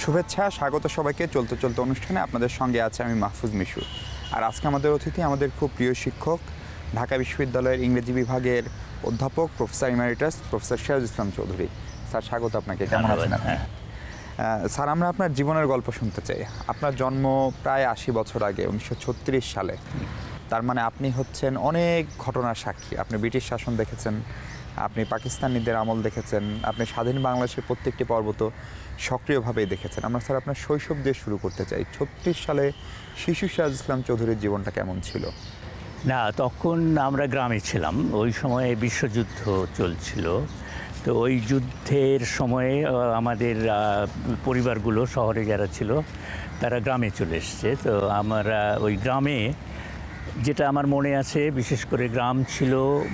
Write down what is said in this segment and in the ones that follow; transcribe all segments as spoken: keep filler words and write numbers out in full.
শুভেচ্ছা, স্বাগত সবাইকে চলতে চলতে অনুষ্ঠানে। আপনাদের সঙ্গে আছে আমি মাহফুজ মিশু। আর আজকে আমাদের অতিথি আমাদের খুব প্রিয় শিক্ষক, ঢাকা বিশ্ববিদ্যালয়ের ইংরেজি বিভাগের অধ্যাপক professor emeritus professor Sirajul Islam Chowdhury. Sir স্বাগত আপনাকে। কেমন আছেন আপনি? স্যার, আমরা আপনার জীবনের গল্প শুনতে চাই। আপনার জন্ম প্রায় আশি বছর আগে, উনিশশো ছত্রিশ সালে। তার মানে আপনি হচ্ছেন অনেক ঘটনার সাক্ষী। আপনি ব্রিটিশ শাসন দেখেছেন, আপনি পাকিস্তানিদের আমল দেখেছেন, আপনি স্বাধীন বাংলাদেশের প্রত্যেকটি পর্ব তো সক্রিয়ভাবেই দেখেছেন। আমরা স্যার আপনার শৈশব দিয়ে শুরু করতে চাই। ছত্রিশ সালে শিশু সিরাজুল ইসলাম চৌধুরীর জীবনটা কেমন ছিল? না, তখন আমরা গ্রামে ছিলাম। ওই সময়ে বিশ্বযুদ্ধ চলছিল। তো ওই যুদ্ধের সময়ে আমাদের পরিবারগুলো শহরে যারা ছিল তারা গ্রামে চলে এসছে। তো আমরা ওই গ্রামে, যেটা আমার মনে আছে, বিশেষ করে গ্রাম ছিল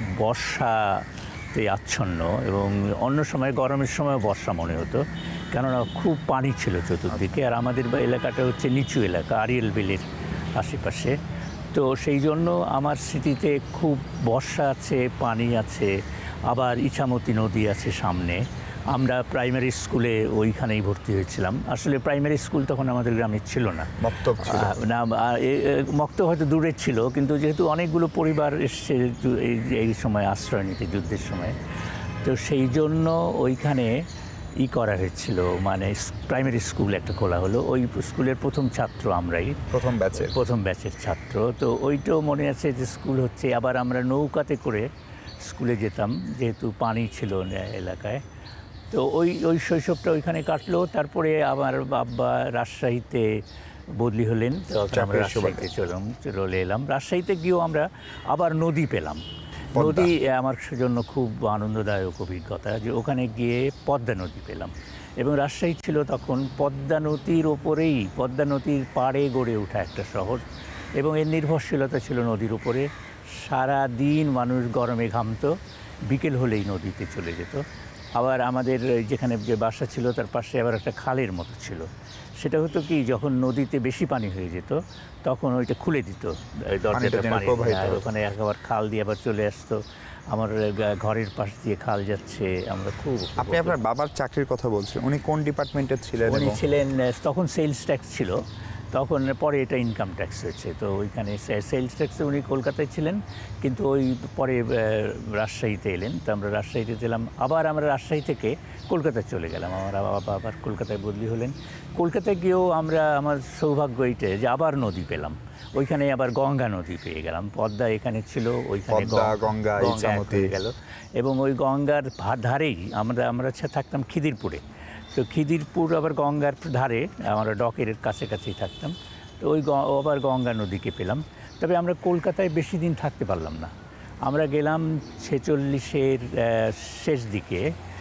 বর্ষাতে আচ্ছন্ন, এবং অন্য সময় গরমের সময় বর্ষা মনে হতো, কেননা খুব পানি ছিল চতুর্দিকে। আর আমাদের এলাকাটা হচ্ছে নিচু এলাকা, আরিয়াল বিলের আশেপাশে। তো সেই জন্য আমার স্মৃতিতে খুব বর্ষা আছে, পানি আছে, আবার ইছামতি নদী আছে সামনে। আমরা প্রাইমারি স্কুলে ওইখানেই ভর্তি হয়েছিলাম। আসলে প্রাইমারি স্কুল তখন আমাদের গ্রামে ছিল না, মক্তব ছিল না। মক্তব হয়তো দূরে ছিল, কিন্তু যেহেতু অনেকগুলো পরিবার এসছে এই এই সময় আশ্রয় নিতে, যুদ্ধের সময়, তো সেই জন্য ওইখানে ই করা হয়েছিল, মানে প্রাইমারি স্কুল একটা খোলা হলো। ওই স্কুলের প্রথম ছাত্র আমরাই, প্রথম ব্যাচের প্রথম ব্যাচের ছাত্র। তো ওইটাও মনে আছে যে স্কুল হচ্ছে। আবার আমরা নৌকাতে করে স্কুলে যেতাম, যেহেতু পানি ছিল এলাকায়। তো ওই ওই শৈশবটা ওইখানে কাটলো। তারপরে আমার বাবা রাজশাহীতে বদলি হলেন, তো আমরা রাজশাহীতে চললাম চলে এলাম। রাজশাহীতে গিয়েও আমরা আবার নদী পেলাম। নদী আমার জন্য খুব আনন্দদায়ক অভিজ্ঞতা, যে ওখানে গিয়ে পদ্মা নদী পেলাম। এবং রাজশাহী ছিল তখন পদ্মা নদীর ওপরেই, পদ্মা নদীর পাড়ে গড়ে ওঠা একটা শহর, এবং এর নির্ভরশীলতা ছিল নদীর উপরে। সারা দিন মানুষ গরমে ঘামতো, বিকেল হলেই নদীতে চলে যেত। আবার আমাদের যেখানে যে বাসা ছিল তার পাশে আবার একটা খালের মতো ছিল। সেটা হতো কি, যখন নদীতে বেশি পানি হয়ে যেত তখন ওইটা খুলে দিত, দরজাটা পানি, ওখানে একবার খাল দিয়ে আবার চলে আসতো। আমার ঘরের পাশ দিয়ে খাল যাচ্ছে, আমরা খুব। আপনি আপনার বাবার চাকরির কথা বলছেন, উনি কোন ডিপার্টমেন্টে ছিলেন? উনি ছিলেন, তখন সেলস ট্যাক্স ছিল, তখন পরে এটা ইনকাম ট্যাক্স হয়েছে। তো ওইখানে সেলস ট্যাক্সে উনি কলকাতায় ছিলেন, কিন্তু ওই পরে রাজশাহীতে এলেন। তো আমরা রাজশাহীতে ছিলাম, আবার আমরা রাজশাহী থেকে কলকাতায় চলে গেলাম। আমার বাবা আবার কলকাতায় বদলি হলেন। কলকাতায় গিয়েও আমরা, আমার সৌভাগ্য এইটা যে আবার নদী পেলাম। ওইখানে আবার গঙ্গা নদী পেয়ে গেলাম। পদ্মা এখানে ছিল, ওইখানে গঙ্গা হয়ে গেল। এবং ওই গঙ্গার ধারেই আমরা আমরা থাকতাম খিদিরপুরে। তো খিদিরপুর আবার গঙ্গার ধারে, আমরা ডকের কাছাকাছি থাকতাম। তো ওই আবার গঙ্গা নদীকে পেলাম। তবে আমরা কলকাতায় বেশি দিন থাকতে পারলাম না। আমরা গেলাম ছেচল্লিশের শেষ দিকে,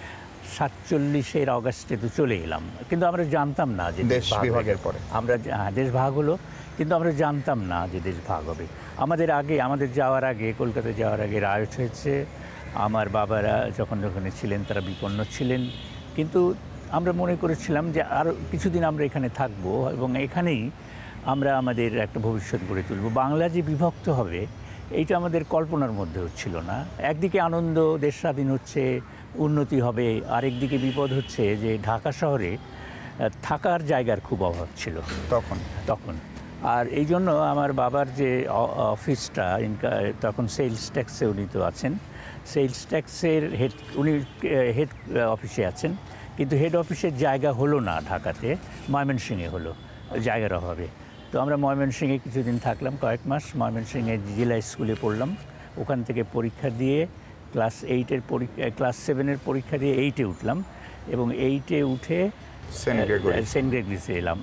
সাতচল্লিশের অগাস্টে তো চলে এলাম। কিন্তু আমরা জানতাম না যে দেশ বিভাগের পরে আমরা, হ্যাঁ, দেশ ভাগ হলো, কিন্তু আমরা জানতাম না যে দেশ ভাগ হবে। আমাদের আগে, আমাদের যাওয়ার আগে, কলকাতায় যাওয়ার আগে রায়ট হয়েছে। আমার বাবারা যখন যখন ছিলেন তারা বিপন্ন ছিলেন, কিন্তু আমরা মনে করেছিলাম যে আরও কিছুদিন আমরা এখানে থাকব, এবং এখানেই আমরা আমাদের একটা ভবিষ্যৎ গড়ে তুলব। বাংলা যে বিভক্ত হবে এইটা আমাদের কল্পনার মধ্যেও ছিল না। একদিকে আনন্দ, দেশ স্বাধীন হচ্ছে, উন্নতি হবে, আরেকদিকে বিপদ হচ্ছে যে ঢাকা শহরে থাকার জায়গার খুব অভাব ছিল তখন তখন আর এই জন্য আমার বাবার যে অফিসটা, তখন সেলস ট্যাক্সে উনি তো আছেন, সেলস ট্যাক্সের হেড, উনি হেড অফিসে আছেন, কিন্তু হেড অফিসের জায়গা হলো না ঢাকাতে, ময়মনসিংহে হলো জায়গার অভাবে। তো আমরা ময়মনসিংহে কিছুদিন থাকলাম, কয়েক মাস। ময়মনসিংহে জেলা স্কুলে পড়লাম। ওখান থেকে পরীক্ষা দিয়ে ক্লাস এইটের পরীক্ষা, ক্লাস সেভেনের পরীক্ষা দিয়ে এইটে উঠলাম, এবং এইটে উঠে সেন্ট গ্রেগরিসে এলাম।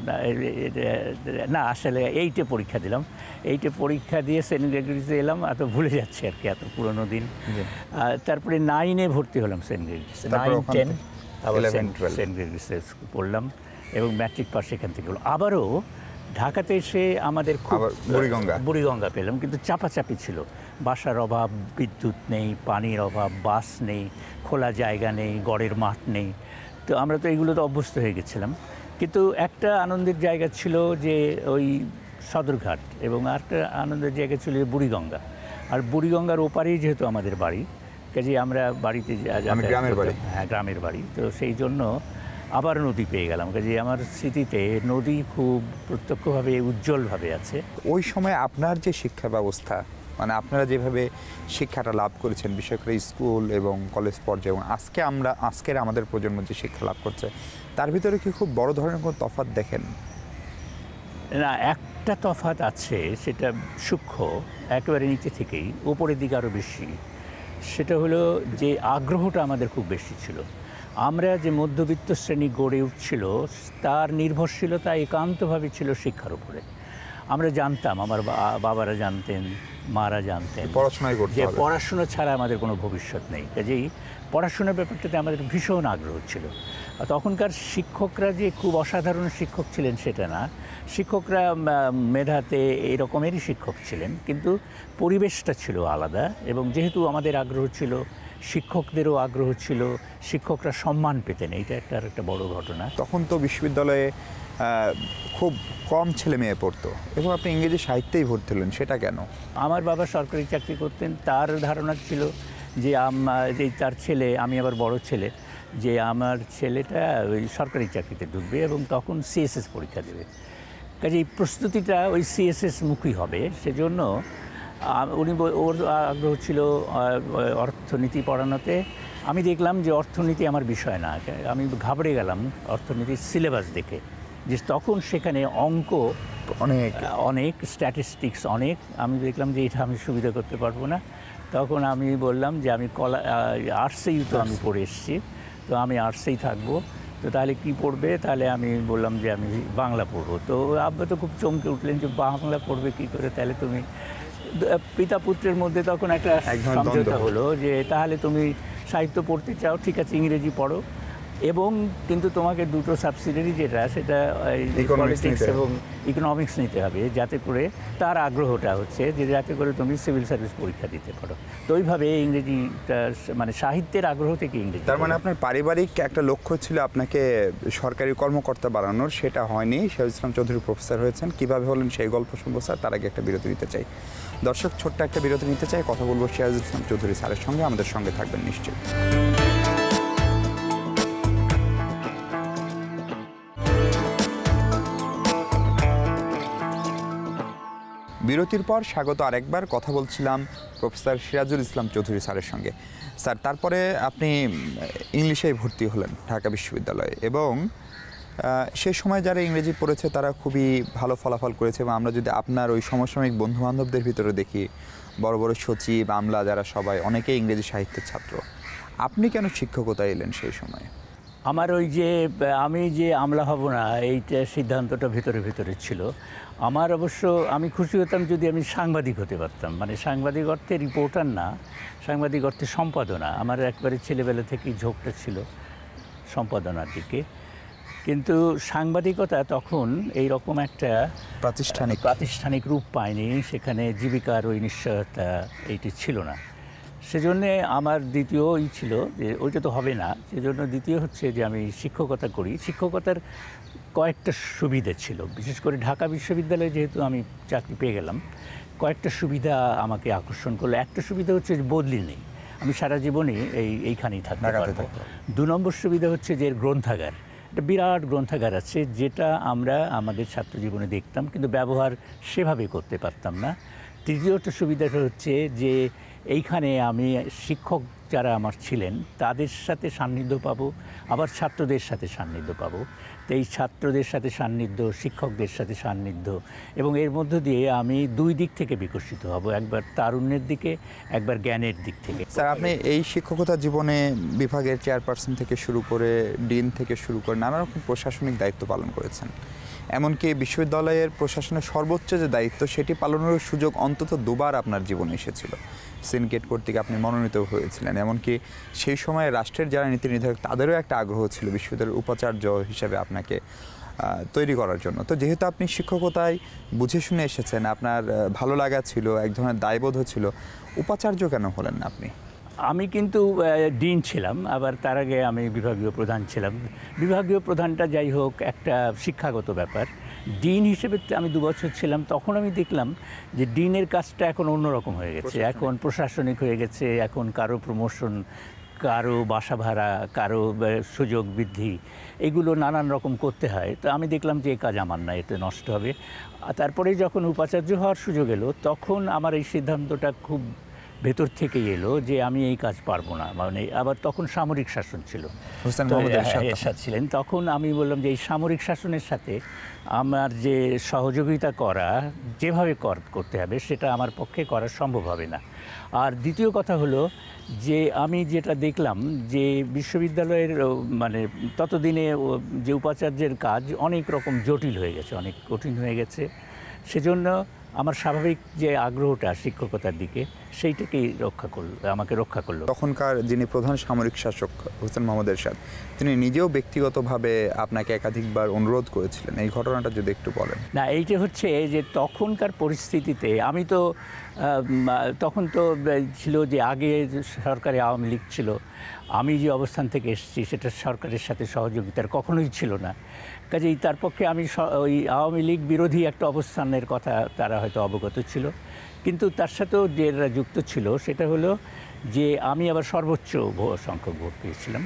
না, আসলে এইটে পরীক্ষা দিলাম। এইটে পরীক্ষা দিয়ে সেন্ট গ্রেগরিসে এলাম, এত ভুলে যাচ্ছে আর কি, এত পুরোনো দিন। তারপরে নাইনে ভর্তি হলাম সেন্ট গ্রেগরিসে, নাইন টেন আবার সেন্ট গ্রেগরিসে পড়লাম, এবং ম্যাট্রিক পাস সেখান থেকে হলো। আবারও ঢাকাতে এসে আমাদের খুব বুড়িগঙ্গা বুড়িগঙ্গা পেলাম, কিন্তু চাপাচাপি ছিল। বাসার অভাব, বিদ্যুৎ নেই, পানির অভাব, বাস নেই, খোলা জায়গা নেই, গড়ের মাঠ নেই। তো আমরা তো এইগুলোতে অভ্যস্ত হয়ে গেছিলাম। কিন্তু একটা আনন্দের জায়গা ছিল যে ওই সদরঘাট, এবং আরেকটা আনন্দের জায়গা ছিল বুড়িগঙ্গা। আর বুড়িগঙ্গার ওপারেই যেহেতু আমাদের বাড়ি, কাজে আমরা বাড়িতে গ্রামের বাড়ি, হ্যাঁ গ্রামের বাড়ি, তো সেই জন্য আবার নদী পেয়ে গেলাম। কাজে আমার স্মৃতিতে নদী খুব প্রত্যক্ষভাবে উজ্জ্বলভাবে আছে। ওই সময় আপনার যে শিক্ষা ব্যবস্থা, মানে আপনারা যেভাবে শিক্ষাটা লাভ করেছেন বিশেষ করে স্কুল এবং কলেজ পর্যায়ে, এবং আজকে আমরা আজকের আমাদের প্রজন্ম যে শিক্ষা লাভ করছে, তার ভিতরে কি খুব বড় ধরনের কোনো তফাৎ দেখেন? না, একটা তফাৎ আছে, সেটা সূক্ষ্ম, একেবারে নিচে থেকেই ওপরের দিকে আরও বেশি। সেটা হলো যে আগ্রহটা আমাদের খুব বেশি ছিল। আমরা যে মধ্যবিত্ত শ্রেণী গড়ে উঠছিল তার নির্ভরশীলতা একান্তভাবে ছিল শিক্ষার উপরে। আমরা জানতাম, আমার বাবারা জানতেন, মারা জানতেন পড়াশোনায় যে পড়াশোনা ছাড়া আমাদের কোনো ভবিষ্যৎ নেই। কাজেই পড়াশোনার ব্যাপারটাতে আমাদের ভীষণ আগ্রহ ছিল। তখনকার শিক্ষকরা যে খুব অসাধারণ শিক্ষক ছিলেন সেটা না, শিক্ষকরা মেধাতে এরকমেরই শিক্ষক ছিলেন, কিন্তু পরিবেশটা ছিল আলাদা। এবং যেহেতু আমাদের আগ্রহ ছিল, শিক্ষকদেরও আগ্রহ ছিল, শিক্ষকরা সম্মান পেতেন, এইটা একটা আর একটা বড় ঘটনা। তখন তো বিশ্ববিদ্যালয়ে খুব কম ছেলে মেয়ে পড়তো এবং আপনি ইংরেজি সাহিত্যেই ভর্তি হলেন, সেটা কেন? আমার বাবা সরকারি চাকরি করতেন, তার ধারণা ছিল যে যে তার ছেলে, আমি আবার বড় ছেলে, যে আমার ছেলেটা ওই সরকারি চাকরিতে ঢুকবে এবং তখন সিএসএস পরীক্ষা দেবে। কাজে এই প্রস্তুতিটা ওই সিএসএস মুখী হবে, সেজন্য উনি, ওর আগ্রহ ছিল অর্থনীতি পড়ানোতে। আমি দেখলাম যে অর্থনীতি আমার বিষয় না, আমি ঘাবড়ে গেলাম অর্থনীতির সিলেবাস দেখে, যে তখন সেখানে অঙ্ক অনেক অনেক স্ট্যাটিস্টিক্স অনেক। আমি দেখলাম যে এটা আমি সুবিধা করতে পারবো না। তখন আমি বললাম যে আমি কলা আর্টসেই তো আমি পড়ে এসেছি, তো আমি আর্টসেই থাকবো। তো তাহলে কি পড়বে? তাহলে আমি বললাম যে আমি বাংলা পড়বো। তো আব্বা তো খুব চমকে উঠলেন যে বাংলা পড়বে কী করে? তাহলে তুমি, পিতা পুত্রের মধ্যে তখন একটা সমঝোতা হলো যে তাহলে তুমি সাহিত্য পড়তে চাও, ঠিক আছে, ইংরেজি পড়ো, এবং কিন্তু তোমাকে দুটো সাবসিডিয়ারি যেটা, সেটা পলিটিক্স এবং ইকোনমিক্স নিতে হবে, যাতে করে তার আগ্রহটা হচ্ছে যে যাতে করে তুমি সিভিল সার্ভিস পরীক্ষা দিতে পারো। তো ওইভাবে ইংরেজিটা, মানে সাহিত্যের আগ্রহ থেকে ইংরেজি। তার মানে আপনার পারিবারিক একটা লক্ষ্য ছিল আপনাকে সরকারি কর্মকর্তা বানানোর, সেটা হয়নি। সেরাজুল ইসলাম চৌধুরী প্রফেসর হয়েছেন। কীভাবে হলেন সেই গল্প শুনবো স্যার, তার আগে একটা বিরতি নিতে চাই। দর্শক, ছোট্ট একটা বিরতি নিতে চাই, কথা বলবো সেরাজুল ইসলাম চৌধুরী স্যারের সঙ্গে। আমাদের সঙ্গে থাকবেন নিশ্চয়ই। বিরতির পর স্বাগত আরেকবার। কথা বলছিলাম প্রফেসর সিরাজুল ইসলাম চৌধুরী স্যারের সঙ্গে। স্যার, তারপরে আপনি ইংলিশেই ভর্তি হলেন ঢাকা বিশ্ববিদ্যালয়ে, এবং সেই সময় যারা ইংরেজি পড়েছে তারা খুবই ভালো ফলাফল করেছে। এবং আমরা যদি আপনার ওই সমসাময়িক বন্ধুবান্ধবদের ভিতরে দেখি, বড় বড় সচিব, আমলা যারা সবাই অনেকেই ইংরেজি সাহিত্যের ছাত্র। আপনি কেন শিক্ষকতায় এলেন সেই সময়? আমার ওই যে আমি যে আমলা হব না, এইটা সিদ্ধান্তটা ভিতরে ভিতরে ছিল আমার। অবশ্য আমি খুশি হতাম যদি আমি সাংবাদিক হতে পারতাম, মানে সাংবাদিক অর্থে রিপোর্টার না, সাংবাদিক অর্থে সম্পাদনা। আমার একবারে ছেলেবেলা থেকেই ঝোঁকটা ছিল সম্পাদনার দিকে। কিন্তু সাংবাদিকতা তখন এই রকম একটা প্রাতিষ্ঠানিক প্রাতিষ্ঠানিক রূপ পায়নি, সেখানে জীবিকার ওই নিশ্চয়তা এইটি ছিল না। সেজন্যে আমার দ্বিতীয়ই ছিল যে ওইটা তো হবে না, সেজন্য দ্বিতীয় হচ্ছে যে আমি শিক্ষকতা করি। শিক্ষকতার কয়েকটা সুবিধা ছিল, বিশেষ করে ঢাকা বিশ্ববিদ্যালয়ে যেহেতু আমি চাকরি পেয়ে গেলাম, কয়েকটা সুবিধা আমাকে আকর্ষণ করলো। একটা সুবিধা হচ্ছে যে বদলি নেই, আমি সারা জীবনই এই এইখানেই থাকতে পারবো। দু নম্বর সুবিধা হচ্ছে যে গ্রন্থাগার, একটা বিরাট গ্রন্থাগার আছে, যেটা আমরা আমাদের ছাত্র জীবনে দেখতাম কিন্তু ব্যবহার সেভাবে করতে পারতাম না। তৃতীয়টা সুবিধাটা হচ্ছে যে এইখানে আমি শিক্ষক যারা আমার ছিলেন তাদের সাথে সান্নিধ্য পাবো, আবার ছাত্রদের সাথে সান্নিধ্য পাবো। তো এই ছাত্রদের সাথে সান্নিধ্য, শিক্ষকদের সাথে সান্নিধ্য, এবং এর মধ্য দিয়ে আমি দুই দিক থেকে বিকশিত হব, একবার তারুণ্যের দিকে, একবার জ্ঞানের দিক থেকে। স্যার, আপনি এই শিক্ষকতা জীবনে বিভাগের চেয়ারপারসন থেকে শুরু করে ডিন থেকে শুরু করে নানা রকম প্রশাসনিক দায়িত্ব পালন করেছেন। এমনকি বিশ্ববিদ্যালয়ের প্রশাসনের সর্বোচ্চ যে দায়িত্ব, সেটি পালনের সুযোগ অন্তত দুবার আপনার জীবনে এসেছিল। সিন্ডিকেট কর্তৃক আপনি মনোনীত হয়েছিলেন। এমনকি সেই সময় রাষ্ট্রের যারা নীতি নির্ধারক তাদেরও একটা আগ্রহ ছিল বিশ্ববিদ্যালয়ের উপাচার্য হিসেবে আপনাকে তৈরি করার জন্য। তো যেহেতু আপনি শিক্ষকতায় বুঝে শুনে এসেছেন, আপনার ভালো লাগা ছিল, এক ধরনের দায়বোধ ছিল, উপাচার্য কেন হলেন না আপনি? আমি কিন্তু ডিন ছিলাম, আবার তার আগে আমি বিভাগীয় প্রধান ছিলাম। বিভাগীয় প্রধানটা যাই হোক একটা শিক্ষাগত ব্যাপার। ডিন হিসেবে আমি দু বছর ছিলাম, তখন আমি দেখলাম যে ডিনের কাজটা এখন অন্যরকম হয়ে গেছে, এখন প্রশাসনিক হয়ে গেছে, এখন কারো প্রমোশন, কারো বাসা ভাড়া, কারো সুযোগ বৃদ্ধি, এগুলো নানান রকম করতে হয়। তো আমি দেখলাম যে এই কাজ আমার না, এতে নষ্ট হবে। তারপরে যখন উপাচার্য হওয়ার সুযোগ এলো, তখন আমার এই সিদ্ধান্তটা খুব ভেতর থেকেই এলো যে আমি এই কাজ পারবো না। মানে আবার তখন সামরিক শাসন ছিল, এরশাদ ছিলেন। তখন আমি বললাম যে এই সামরিক শাসনের সাথে আমার যে সহযোগিতা করা, যেভাবে করতে হবে, সেটা আমার পক্ষে করা সম্ভব হবে না। আর দ্বিতীয় কথা হলো যে আমি যেটা দেখলাম যে বিশ্ববিদ্যালয়ের মানে ততদিনে যে উপাচার্যের কাজ অনেক রকম জটিল হয়ে গেছে, অনেক কঠিন হয়ে গেছে। সেজন্য আমার স্বাভাবিক যে আগ্রহটা শিক্ষকতার দিকে, সেইটাকেই রক্ষা করল, আমাকে রক্ষা করলো। তখনকার যিনি প্রধান সামরিক শাসক হোসেন মোহাম্মদ এরশাদ, তিনি নিজেও ব্যক্তিগতভাবে আপনাকে একাধিকবার অনুরোধ করেছিলেন, এই ঘটনাটা যদি একটু বলেন। না, এইটা হচ্ছে যে তখনকার পরিস্থিতিতে আমি তো তখন তো ছিল যে আগে সরকারে আওয়ামী লীগ ছিল, আমি যে অবস্থান থেকে এসেছি সেটা সরকারের সাথে সহযোগিতার কখনোই ছিল না। কাজেই তার পক্ষে আমি ওই আওয়ামী লীগ বিরোধী একটা অবস্থানের কথা তারা হয়তো অবগত ছিল, কিন্তু তার সাথেও যেটা যুক্ত ছিল সেটা হলো যে আমি আবার সর্বোচ্চ সংখ্যক ভোট পেয়েছিলাম।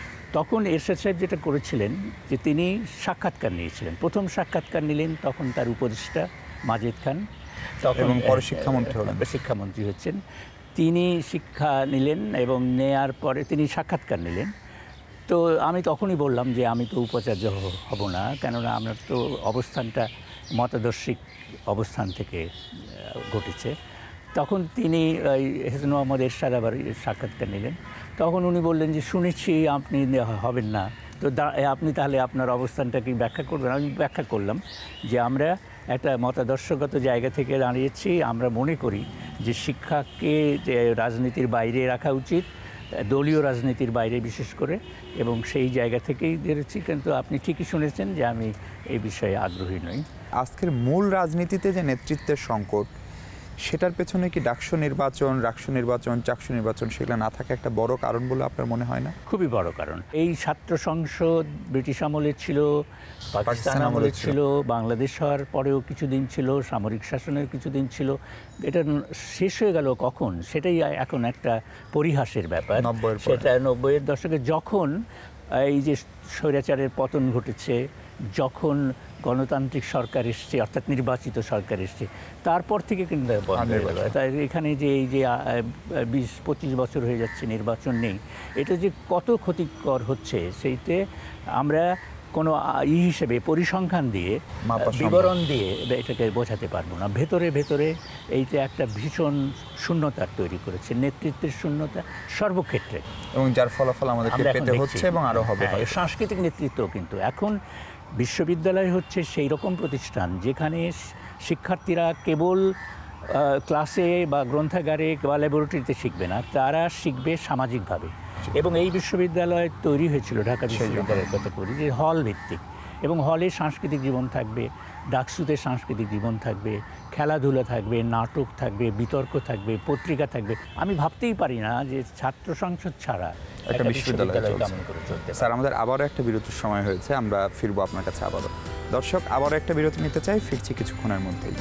তখন এরশাদ সাহেব যেটা করেছিলেন যে তিনি সাক্ষাৎকার নিয়েছিলেন, প্রথম সাক্ষাৎকার নিলেন তখন তার উপদেষ্টা মাজেদ খান, তখন পরে শিক্ষামন্ত্রী হলেন, শিক্ষামন্ত্রী হচ্ছেন। তিনি শিক্ষা নিলেন এবং নেয়ার পরে তিনি সাক্ষাৎকার নিলেন। তো আমি তখনই বললাম যে আমি তো উপাচার্য হব না, কেননা আমার তো অবস্থানটা মতাদর্শিক অবস্থান থেকে ঘটেছে। তখন তিনি হোসেন মোহাম্মদ এরশাদ আবার সাক্ষাৎকার নিলেন। তখন উনি বললেন যে শুনেছি আপনি হবেন না, তো আপনি তাহলে আপনার অবস্থানটা কি ব্যাখ্যা করবেন? আমি ব্যাখ্যা করলাম যে আমরা একটা মতাদর্শগত জায়গা থেকে দাঁড়িয়েছি, আমরা মনে করি যে শিক্ষাকে যে রাজনীতির বাইরে রাখা উচিত, দলীয় রাজনীতির বাইরে বিশেষ করে, এবং সেই জায়গা থেকেই বেরোচ্ছি। কিন্তু আপনি ঠিকই শুনেছেন যে আমি এই বিষয়ে আগ্রহী নই। আজকের মূল রাজনীতিতে যে নেতৃত্বের সংকট, সেটার পেছনে কি ডাকসু নির্বাচন, রাকসু নির্বাচন, চাকসু নির্বাচন সেগুলো না থাকা একটা বড় কারণ বলে আপনার মনে হয় না? খুবই বড় কারণ। এই ছাত্র সংসদ ব্রিটিশ আমলে ছিল, পাকিস্তান আমলে ছিল, বাংলাদেশ হওয়ার পরেও কিছুদিন ছিল, সামরিক শাসনের কিছুদিন ছিল। এটা শেষ হয়ে গেল কখন, সেটাই এখন একটা পরিহাসের ব্যাপার। সেটা নব্বইয়ের দশকে যখন এই যে স্বৈরাচারের পতন ঘটেছে, যখন গণতান্ত্রিক সরকার এসছে, অর্থাৎ নির্বাচিত সরকার এসছে, তারপর থেকে কিন্তু তাই এখানে যে এই যে বিশ পঁচিশ বছর হয়ে যাচ্ছে নির্বাচন নেই, এটা যে কত ক্ষতিকর হচ্ছে সেইতে আমরা কোনো ই হিসেবে পরিসংখ্যান দিয়ে, বিবরণ দিয়ে এটাকে বোঝাতে পারবো না। ভেতরে ভেতরে এইটা একটা ভীষণ শূন্যতার তৈরি করেছে, নেতৃত্বের শূন্যতা সর্বক্ষেত্রে, এবং যার ফলাফল আমাদেরকে পেতে হচ্ছে এবং আরও হবে। সাংস্কৃতিক নেতৃত্ব কিন্তু এখন বিশ্ববিদ্যালয় হচ্ছে সেই রকম প্রতিষ্ঠান যেখানে শিক্ষার্থীরা কেবল ক্লাসে বা গ্রন্থাগারে বা ল্যাবরেটরিতে শিখবে না, তারা শিখবে সামাজিকভাবে। এবং এই বিশ্ববিদ্যালয় তৈরি হয়েছিল, ঢাকা বিশ্ববিদ্যালয়ের কথা করি, যে হল ভিত্তিক, এবং হলে সাংস্কৃতিক জীবন থাকবে, ডাকসুতে সাংস্কৃতিক জীবন থাকবে, খেলাধুলা থাকবে, নাটক থাকবে, বিতর্ক থাকবে, পত্রিকা থাকবে। আমি ভাবতেই পারি না যে ছাত্র সংসদ ছাড়া একটা বিশ্ববিদ্যালয় কেমন করে চলতে। স্যার, আমাদের আবারও একটা বিরতির সময় হয়েছে, আমরা ফিরবো আপনার কাছে আবারও। দর্শক, আবারও একটা বিরতি নিতে চাই, ফিরছি কিছুক্ষণের মধ্যেই।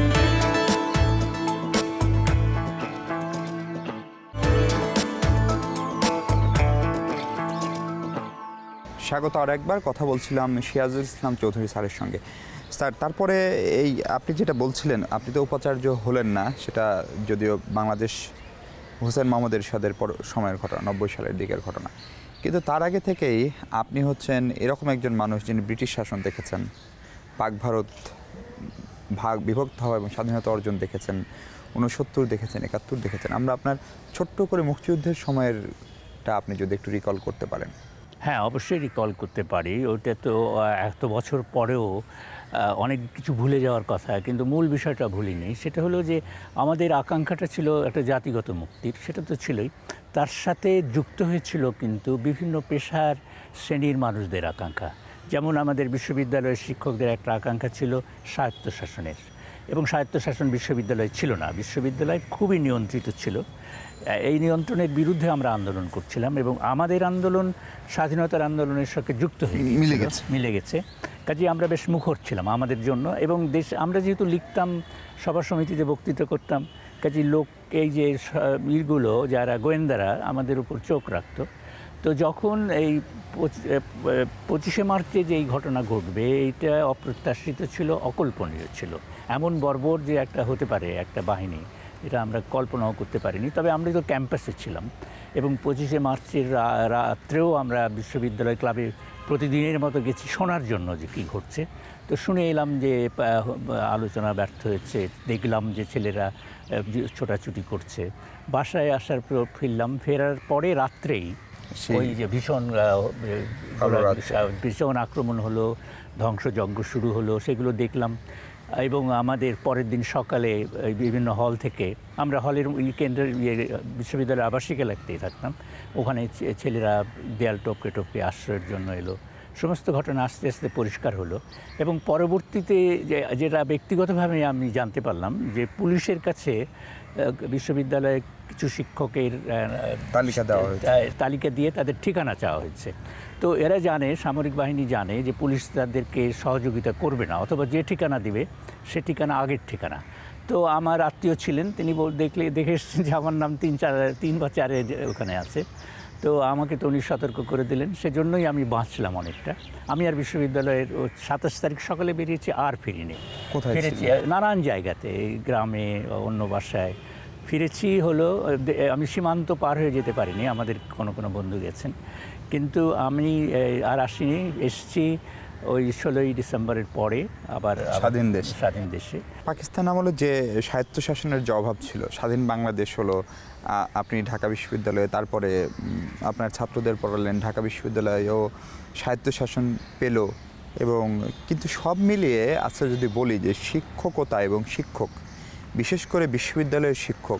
স্বাগত আর একবার। কথা বলছিলাম সিরাজুল ইসলাম চৌধুরী স্যারের সঙ্গে। স্যার, তারপরে এই আপনি যেটা বলছিলেন, আপনি তো উপাচার্য হলেন না, সেটা যদিও বাংলাদেশ হোসেন মোহাম্মদ এরশাদের পর সময়ের ঘটনা, নব্বই সালের দিকের ঘটনা, কিন্তু তার আগে থেকেই আপনি হচ্ছেন এরকম একজন মানুষ যিনি ব্রিটিশ শাসন দেখেছেন, পাক ভারত ভাগ বিভক্ত হওয়া এবং স্বাধীনতা অর্জন দেখেছেন, ঊনসত্তর দেখেছেন, একাত্তর দেখেছেন। আমরা আপনার ছোট্ট করে মুক্তিযুদ্ধের সময়েরটা আপনি যদি একটু রিকল করতে পারেন। হ্যাঁ, অবশ্যই রিকল করতে পারি। ওটা তো এত বছর পরেও অনেক কিছু ভুলে যাওয়ার কথা, কিন্তু মূল বিষয়টা ভুলিনি। সেটা হলো যে আমাদের আকাঙ্ক্ষাটা ছিল একটা জাতিগত মুক্তির, সেটা তো ছিলই, তার সাথে যুক্ত হয়েছিল কিন্তু বিভিন্ন পেশার শ্রেণীর মানুষদের আকাঙ্ক্ষা। যেমন আমাদের বিশ্ববিদ্যালয়ের শিক্ষকদের একটা আকাঙ্ক্ষা ছিল স্বায়ত্তশাসনের, এবং স্বায়ত্তশাসন বিশ্ববিদ্যালয় ছিল না, বিশ্ববিদ্যালয় খুবই নিয়ন্ত্রিত ছিল। এই নিয়ন্ত্রণের বিরুদ্ধে আমরা আন্দোলন করছিলাম, এবং আমাদের আন্দোলন স্বাধীনতার আন্দোলনের সাথে যুক্ত হয়ে মিলে গেছে মিলে গেছে কাজে আমরা বেশ মুখর ছিলাম আমাদের জন্য। এবং দেশ আমরা যেহেতু লিখতাম, সভা সমিতিতে বক্তৃতা করতাম, কাজে লোক এই যে ইগুলো যারা গোয়েন্দারা আমাদের উপর চোখ রাখতো। তো যখন এই পঁচিশে মার্চে যে এই ঘটনা ঘটবে এইটা অপ্রত্যাশিত ছিল, অকল্পনীয় ছিল। এমন বর্বর যে একটা হতে পারে একটা বাহিনী, এটা আমরা কল্পনাও করতে পারিনি। তবে আমরা তো ক্যাম্পাসে ছিলাম এবং পঁচিশে মার্চের রাত্রেও আমরা বিশ্ববিদ্যালয় ক্লাবে প্রতিদিনের মতো গেছি শোনার জন্য যে কী ঘটছে। তো শুনে এলাম যে আলোচনা ব্যর্থ হয়েছে, দেখলাম যে ছেলেরা ছোটাছুটি করছে। বাসায় আসার পর ফিরলাম, ফেরার পরে রাত্রেই ওই যে ভীষণ ভীষণ আক্রমণ হলো, ধ্বংসযজ্ঞ শুরু হলো, সেগুলো দেখলাম। এবং আমাদের পরের দিন সকালে বিভিন্ন হল থেকে, আমরা হলের কেন্দ্রের বিশ্ববিদ্যালয়ের আবাসিক এলাকাতেই থাকতাম, ওখানে ছেলেরা দেয়াল টপকে টপকে আশ্রয়ের জন্য এলো। সমস্ত ঘটনা আস্তে আস্তে পরিষ্কার হলো এবং পরবর্তীতে যেটা ব্যক্তিগতভাবে আমি জানতে পারলাম যে পুলিশের কাছে বিশ্ববিদ্যালয়ে কিছু শিক্ষকের তালিকা দেওয়া হয়েছে, তালিকা দিয়ে তাদের ঠিকানা চাওয়া হয়েছে। তো এরা জানে, সামরিক বাহিনী জানে যে পুলিশ তাদেরকে সহযোগিতা করবে না, অথবা যে ঠিকানা দিবে সে ঠিকানা আগের ঠিকানা। তো আমার আত্মীয় ছিলেন, তিনি দেখলে দেখে এসেছেন যে আমার নাম তিন চার তিন বা চারে ওখানে আছে। তো আমাকে তো উনি সতর্ক করে দিলেন, সেজন্যই আমি বাঁচলাম অনেকটা। আমি আর বিশ্ববিদ্যালয়ের সাতাশ তারিখ সকালে বেরিয়েছি, আর ফিরিনি। ফিরেছি নানান জায়গাতে, গ্রামে, অন্য বাসায় ফিরেছি। হলো আমি সীমান্ত পার হয়ে যেতে পারিনি, আমাদের কোনো কোনো বন্ধু গেছেন, কিন্তু আমি আর আসিনি। এসছি ওই ষোলোই ডিসেম্বরের পরে আবার স্বাধীন দেশ স্বাধীন দেশে। পাকিস্তান আমলে যে স্বায়ত্তশাসনের যে অভাব ছিল, স্বাধীন বাংলাদেশ হলো, আপনি ঢাকা বিশ্ববিদ্যালয়ে, তারপরে আপনার ছাত্রদের পড়ালেন, ঢাকা বিশ্ববিদ্যালয়েও স্বায়ত্তশাসন পেল। এবং কিন্তু সব মিলিয়ে আচ্ছা যদি বলি যে শিক্ষকতা এবং শিক্ষক, বিশেষ করে বিশ্ববিদ্যালয়ের শিক্ষক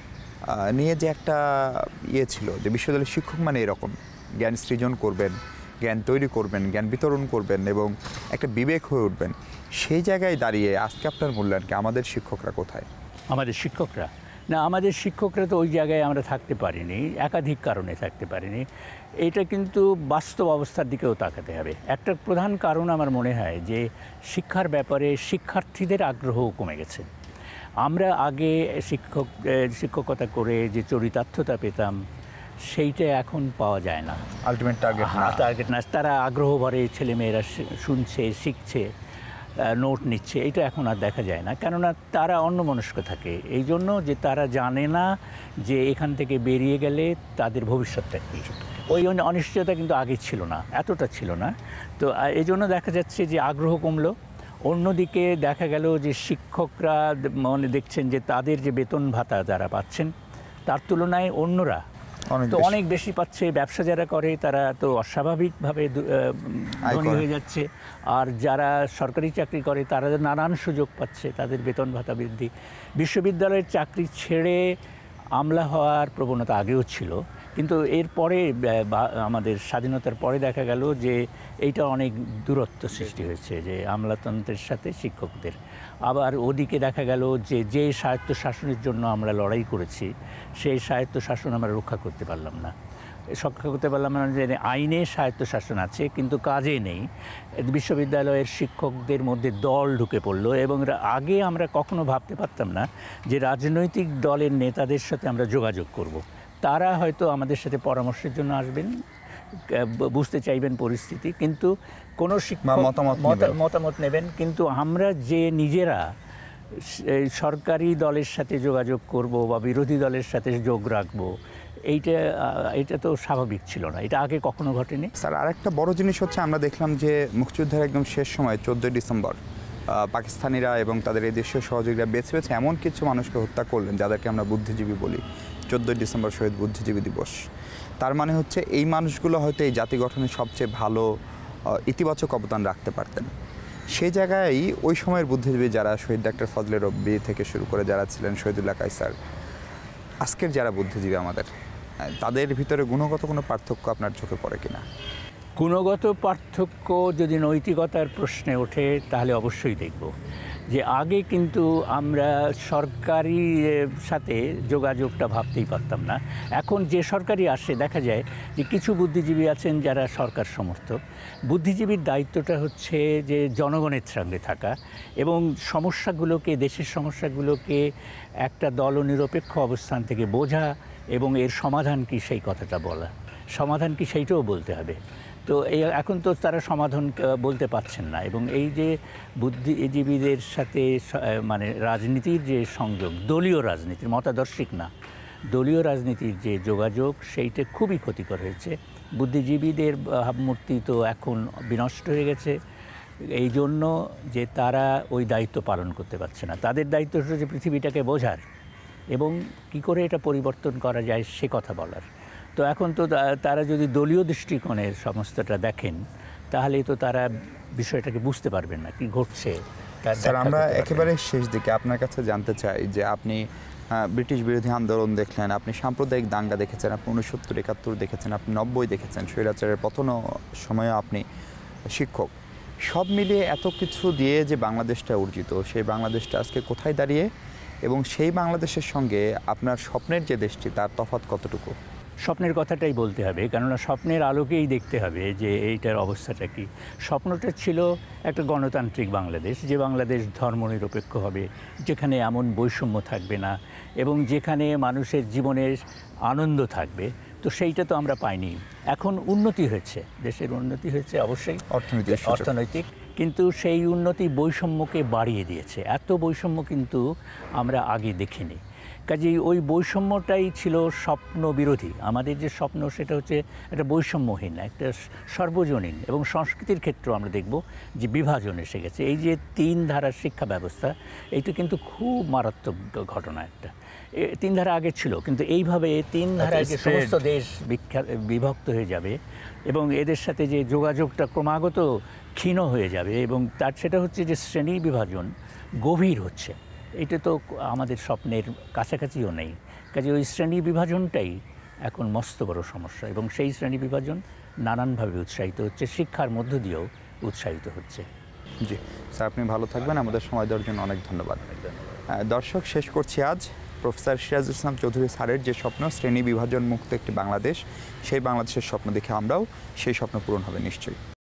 নিয়ে যে একটা ইয়ে ছিল যে বিশ্ববিদ্যালয়ের শিক্ষক মানে এরকম জ্ঞান সৃজন করবেন, জ্ঞান তৈরি করবেন, জ্ঞান বিতরণ করবেন এবং একটা বিবেক হয়ে উঠবেন, সেই জায়গায় দাঁড়িয়ে আজকে আপনার মূল্যায়ন কি? আমাদের শিক্ষকরা কোথায়? আমাদের শিক্ষকরা না, আমাদের শিক্ষকরা তো ওই জায়গায় আমরা থাকতে পারিনি, একাধিক কারণে থাকতে পারিনি। এটা কিন্তু বাস্তব অবস্থার দিকেও তাকাতে হবে। একটা প্রধান কারণ আমার মনে হয় যে শিক্ষার ব্যাপারে শিক্ষার্থীদের আগ্রহ কমে গেছে। আমরা আগে শিক্ষক শিক্ষকতা করে যে চরিতার্থতা পেতাম, সেইটা এখন পাওয়া যায় না। আলটিমেট টার্গেট না, টার্গেট না। তারা আগ্রহ ভরে ছেলেমেয়েরা শুনছে, শিখছে, নোট নিচ্ছে, এটা এখন আর দেখা যায় না। কেননা তারা অন্যমনস্ক থাকে, এই জন্য যে তারা জানে না যে এখান থেকে বেরিয়ে গেলে তাদের ভবিষ্যৎটা কী। ওই অনিশ্চয়তা কিন্তু আগে ছিল না, এতটা ছিল না। তো এই জন্য দেখা যাচ্ছে যে আগ্রহ কমলো। অন্যদিকে দেখা গেল যে শিক্ষকরা মনে দেখছেন যে তাদের যে বেতন ভাতা যারা পাচ্ছেন তার তুলনায় অন্যরা তো অনেক বেশি পাচ্ছে। ব্যবসা যারা করে তারা তো অস্বাভাবিকভাবে ধনী হয়ে যাচ্ছে, আর যারা সরকারি চাকরি করে তারা নানান সুযোগ পাচ্ছে, তাদের বেতন ভাতা বৃদ্ধি। বিশ্ববিদ্যালয়ের চাকরি ছেড়ে আমলা হওয়ার প্রবণতা আগেও ছিল, কিন্তু এরপরে আমাদের স্বাধীনতার পরে দেখা গেল যে এইটা অনেক দূরত্ব সৃষ্টি হয়েছে, যে আমলাতন্ত্রের সাথে শিক্ষকদের। আবার ওদিকে দেখা গেল যে যে স্বায়ত্তশাসনের জন্য আমরা লড়াই করেছি সেই স্বায়ত্তশাসন আমরা রক্ষা করতে পারলাম না। রক্ষা করতে পারলাম না যে আইনে স্বায়ত্তশাসন আছে কিন্তু কাজে নেই। বিশ্ববিদ্যালয়ের শিক্ষকদের মধ্যে দল ঢুকে পড়লো, এবং আগে আমরা কখনো ভাবতে পারতাম না যে রাজনৈতিক দলের নেতাদের সাথে আমরা যোগাযোগ করব। তারা হয়তো আমাদের সাথে পরামর্শের জন্য আসবেন, বুঝতে চাইবেন পরিস্থিতি, কিন্তু কোনো শিক্ষক মতামত নেবেন, কিন্তু আমরা যে নিজেরা সরকারি দলের সাথে যোগাযোগ করব বা বিরোধী দলের সাথে যোগ রাখবো, এইটা এটা তো স্বাভাবিক ছিল না, এটা আগে কখনো ঘটেনি। স্যার, আরেকটা বড় জিনিস হচ্ছে আমরা দেখলাম যে মুক্তিযুদ্ধের একদম শেষ সময় চোদ্দোই ডিসেম্বর পাকিস্তানিরা এবং তাদের এই দেশীয় সহযোগীরা বেছে বেছে এমন কিছু মানুষকে হত্যা করলেন যাদেরকে আমরা বুদ্ধিজীবী বলি। চোদ্দোই ডিসেম্বর শহীদ বুদ্ধিজীবী দিবস। তার মানে হচ্ছে এই মানুষগুলো হয়তো এই জাতি গঠনের সবচেয়ে ভালো ইতিবাচক অবদান রাখতে পারতেন। সেই জায়গায় ওই সময়ের বুদ্ধিজীবী যারা শহীদ ডাক্তার ফজলে রব্বি থেকে শুরু করে যারা ছিলেন, শহীদুল্লাহ কায়সার, আজকের যারা বুদ্ধিজীবী আমাদের, তাদের ভিতরে গুণগত কোনো পার্থক্য আপনার চোখে পড়ে কিনা? গুণগত পার্থক্য যদি নৈতিকতার প্রশ্নে ওঠে তাহলে অবশ্যই দেখব যে আগে কিন্তু আমরা সরকারি সাথে যোগাযোগটা ভাবতেই পারতাম না। এখন যে সরকারি আসে দেখা যায় যে কিছু বুদ্ধিজীবী আছেন যারা সরকার সমর্থক। বুদ্ধিজীবীর দায়িত্বটা হচ্ছে যে জনগণের সঙ্গে থাকা এবং সমস্যাগুলোকে, দেশের সমস্যাগুলোকে একটা দলনিরপেক্ষ অবস্থান থেকে বোঝা এবং এর সমাধান কি সেই কথাটা বলা। সমাধান কি সেইটাও বলতে হবে। তো এই এখন তো তারা সমাধান বলতে পারছেন না এবং এই যে বুদ্ধিজীবীদের সাথে মানে রাজনীতির যে সংযোগ, দলীয় রাজনীতির, মতাদর্শিক না, দলীয় রাজনীতির যে যোগাযোগ সেইটা খুবই ক্ষতিকর হয়েছে। বুদ্ধিজীবীদের ভাবমূর্তি তো এখন বিনষ্ট হয়ে গেছে এই জন্য যে তারা ওই দায়িত্ব পালন করতে পারছে না। তাদের দায়িত্ব হচ্ছে পৃথিবীটাকে বোঝার এবং কি করে এটা পরিবর্তন করা যায় সে কথা বলার। তো এখন তো তারা যদি দলীয় দৃষ্টিকোণের সমস্তটা দেখেন তাহলে তো তারা বিষয়টাকে বুঝতে পারবেন না কি ঘটছে। স্যার, আমরা একেবারে শেষ দিকে আপনার কাছে জানতে চাই যে আপনি ব্রিটিশ বিরোধী আন্দোলন দেখলেন, আপনি সাম্প্রদায়িক দাঙ্গা দেখেছেন, আপনি উনসত্তর একাত্তর দেখেছেন, আপনি নব্বই দেখেছেন, স্বৈরাচারের পতন সময়ও আপনি শিক্ষক। সব মিলিয়ে এত কিছু দিয়ে যে বাংলাদেশটা অর্জিত, সেই বাংলাদেশটা আজকে কোথায় দাঁড়িয়ে এবং সেই বাংলাদেশের সঙ্গে আপনার স্বপ্নের যে দেশটি তার তফাৎ কতটুকু? স্বপ্নের কথাটাই বলতে হবে, কেননা স্বপ্নের আলোকেই দেখতে হবে যে এইটার অবস্থাটা কী। স্বপ্নটা ছিল একটা গণতান্ত্রিক বাংলাদেশ, যে বাংলাদেশ ধর্মনিরপেক্ষ হবে, যেখানে এমন বৈষম্য থাকবে না এবং যেখানে মানুষের জীবনের আনন্দ থাকবে। তো সেইটা তো আমরা পাইনি। এখন উন্নতি হয়েছে, দেশের উন্নতি হয়েছে অবশ্যই অর্থনৈতিক অর্থনৈতিক কিন্তু সেই উন্নতি বৈষম্যকে বাড়িয়ে দিয়েছে। এত বৈষম্য কিন্তু আমরা আগে দেখিনি। কাজেই ওই বৈষম্যটাই ছিল স্বপ্ন বিরোধী। আমাদের যে স্বপ্ন সেটা হচ্ছে একটা বৈষম্যহীন, একটা সর্বজনীন এবং সংস্কৃতির ক্ষেত্রেও আমরা দেখব যে বিভাজন এসে গেছে। এই যে তিন ধারার শিক্ষা ব্যবস্থা, এইটা কিন্তু খুব মারাত্মক ঘটনা একটা। তিন ধারা আগে ছিল কিন্তু এইভাবে তিন ধারায় যে সমস্ত দেশ বিখ্যাত বিভক্ত হয়ে যাবে এবং এদের সাথে যে যোগাযোগটা ক্রমাগত ক্ষীণ হয়ে যাবে এবং তার সেটা হচ্ছে যে শ্রেণী বিভাজন গভীর হচ্ছে। এটা তো আমাদের স্বপ্নের কাছাকাছিও নেই। কাজে ওই শ্রেণী বিভাজনটাই এখন মস্ত বড় সমস্যা এবং সেই শ্রেণী বিভাজন নানানভাবে উৎসাহিত হচ্ছে, শিক্ষার মধ্য দিয়েও উৎসাহিত হচ্ছে। জি স্যার, আপনি ভালো থাকবেন। আমাদের সময় দেওয়ার জন্য অনেক ধন্যবাদ। দর্শক, শেষ করছি আজ প্রফেসর সিরাজুল ইসলাম চৌধুরী স্যারের যে স্বপ্ন, শ্রেণী বিভাজন মুক্ত একটি বাংলাদেশ, সেই বাংলাদেশের স্বপ্ন দেখে আমরাও সেই স্বপ্ন পূরণ হবে নিশ্চয়ই।